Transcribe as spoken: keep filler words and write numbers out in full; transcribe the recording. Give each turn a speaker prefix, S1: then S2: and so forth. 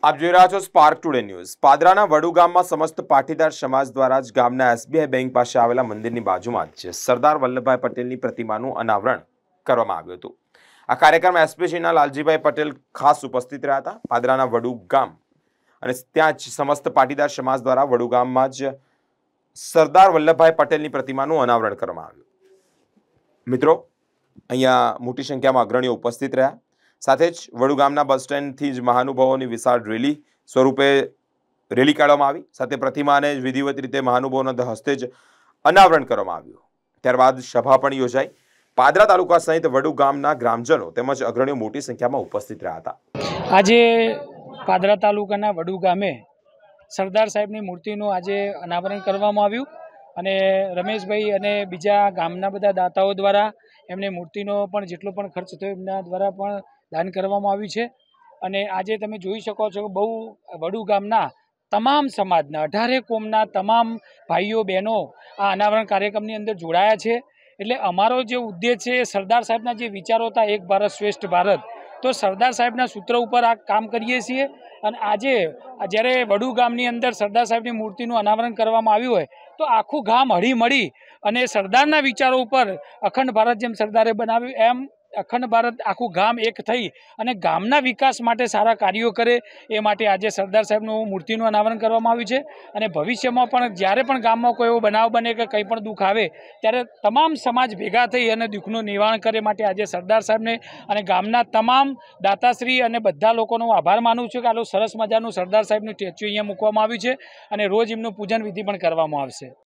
S1: આપ જોઈ રહ્યા છો સ્પાર્ક ટુડે ન્યૂઝ। પાદરાના વડુ ગામમાં સમસ્ત પાટીદાર સમાજ દ્વારા જ ગામના એસબીઆઈ બેંક પાસે આવેલા મંદિરની બાજુમાં જ સરદાર વલ્લભભાઈ પટેલની પ્રતિમાનું અનાવરણ કરવામાં આવ્યું હતું। આ કાર્યક્રમમાં એસપીસીના લાલજીભાઈ પટેલ ખાસ ઉપસ્થિત રહ્યા હતા। પાદરાના વડુ ગામ અને ત્યાં જ સમસ્ત પાટીદાર સમાજ દ્વારા વડુ ગામમાં જ સરદાર વલ્લભભાઈ પટેલની પ્રતિમાનું અનાવરણ કરવામાં આવ્યું। મિત્રો, અહીંયા મોટી સંખ્યામાં અગ્રણીઓ ઉપસ્થિત રહ્યા। સાથે જ વડુ ગામના બસ સ્ટેન્ડથી જ મહાનુભાવોની વિશાળ રેલી સ્વરૂપે રેલી કાઢવામાં આવી। સાથે પ્રતિમાને વિધિવત રીતે મહાનુભાવોના હસ્તે જ અનાવરણ કરવામાં આવ્યું। ત્યારબાદ સભા પણ યોજાઈ। પાદરા તાલુકા સહિત વડુ ગામના ગ્રામજનો તેમજ અગ્રણીઓ મોટી સંખ્યામાં ઉપસ્થિત રહ્યા હતા।
S2: આજે પાદરા તાલુકાના વડુ ગામે સરદાર સાહેબની મૂર્તિનું આજે અનાવરણ કરવામાં આવ્યું અને રમેશભાઈ અને બીજા ગામના બધા દાતાઓ દ્વારા એમને મૂર્તિનો પણ જેટલો પણ ખર્ચ થયો એમના દ્વારા પણ દાન કરવામાં આવ્યું છે। અને આજે તમે જોઈ શકો છો કે બહુ વડુ ગામના તમામ સમાજના અઢારે કોમના તમામ ભાઈઓ બહેનો આ અનાવરણ કાર્યક્રમની અંદર જોડાયા છે। એટલે અમારો જે ઉદ્દેશ છે સરદાર સાહેબના જે વિચારો હતા એક ભારત શ્રેષ્ઠ ભારત, તો સરદાર સાહેબના સૂત્ર ઉપર આ કામ કરીએ છીએ। અને આજે જ્યારે વડુ ગામની અંદર સરદાર સાહેબની મૂર્તિનું અનાવરણ કરવામાં આવ્યું હોય તો આખું ગામ હળી મળી અને સરદારના વિચારો ઉપર અખંડ ભારત જેમ સરદારે બનાવ્યું એમ અખંડ ભારત આખું ગામ એક થઈ અને ગામના વિકાસ માટે સારા કાર્યો કરે એ માટે આજે સરદાર સાહેબનું મૂર્તિનું અનાવરણ કરવામાં આવ્યું છે। અને ભવિષ્યમાં પણ જ્યારે પણ ગામમાં કોઈ એવો બનાવ બને કે કંઈ પણ દુઃખ આવે ત્યારે તમામ સમાજ ભેગા થઈ અને દુઃખનું નિવારણ કરે માટે આજે સરદાર સાહેબને અને ગામના તમામ દાતાશ્રી અને બધા લોકોનો આભાર માનું છું કે આટલું સરસ મજાનું સરદાર સાહેબનું સ્ટેચ્યુ અહીંયા મૂકવામાં આવ્યું છે અને રોજ એમનું પૂજન વિધિ પણ કરવામાં આવશે।